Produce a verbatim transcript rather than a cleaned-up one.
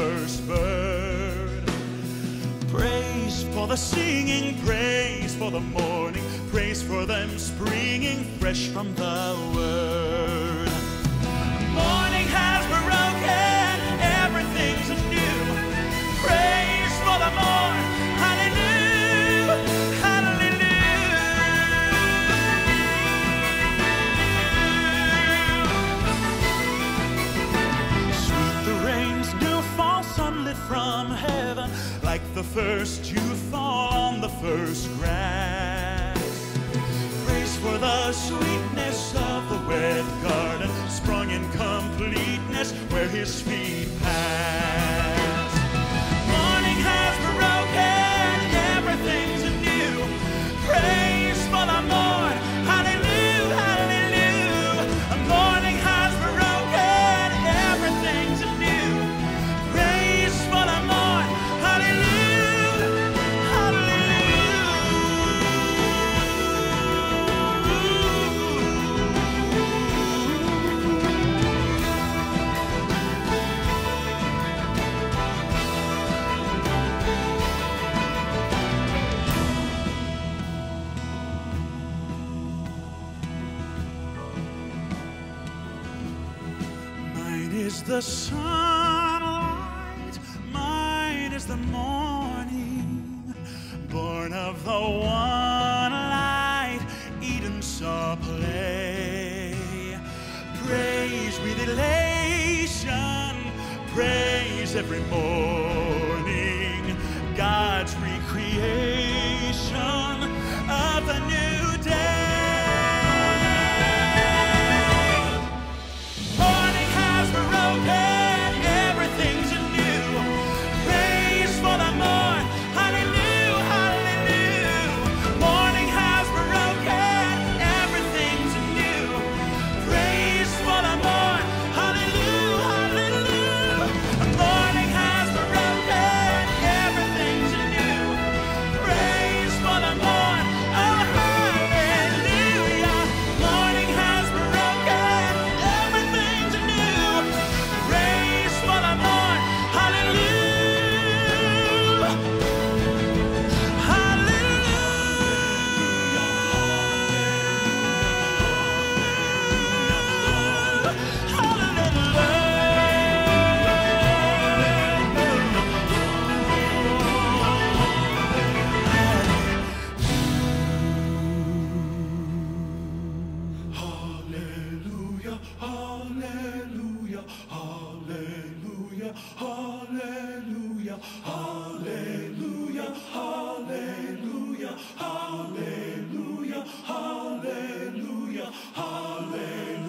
first bird. Praise for the singing, praise for the morning, praise for them springing fresh from the word. Morning has broken, everything's anew. Praise for the morn, hallelujah, hallelujah. Sweet the rains, dewfall, sunlit from heaven, like the first dew fall on the first grass. Praise for the sweetness of the wet garden, sprung in completeness where his feet pass. Morning has broken, everything's anew. Praise for the morn, hallelujah, hallelujah. A morning has broken, everything's anew. Praise for the morn, hallelujah, mine is the sunlight, mine is the morning, born of the one light Eden saw play. Praise with elation, praise every morning, God's recreation of the new day. Morning has broken, everything's anew. Praise for the morn, hallelujah, hallelujah. Morning has broken, everything's anew. Praise for the morn, hallelujah, hallelujah. Morning has broken, everything's anew. Praise for the morn, oh hallelujah. Morning has broken, everything's anew. Praise for the morn, hallelujah, hallelujah, hallelujah, hallelujah, hallelujah, hallelujah, hallelujah, hallelujah, hallelujah, hallelujah.